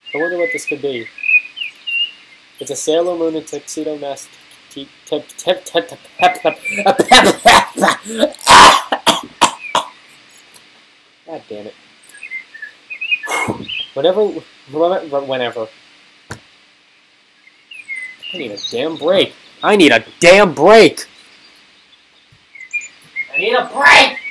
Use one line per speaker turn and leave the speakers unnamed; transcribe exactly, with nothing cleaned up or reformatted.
I wonder what this could be. It's a Sailor Moon and Tuxedo Mask. God damn it. Whenever, whenever. I need a damn break. I need a damn break. I need a break!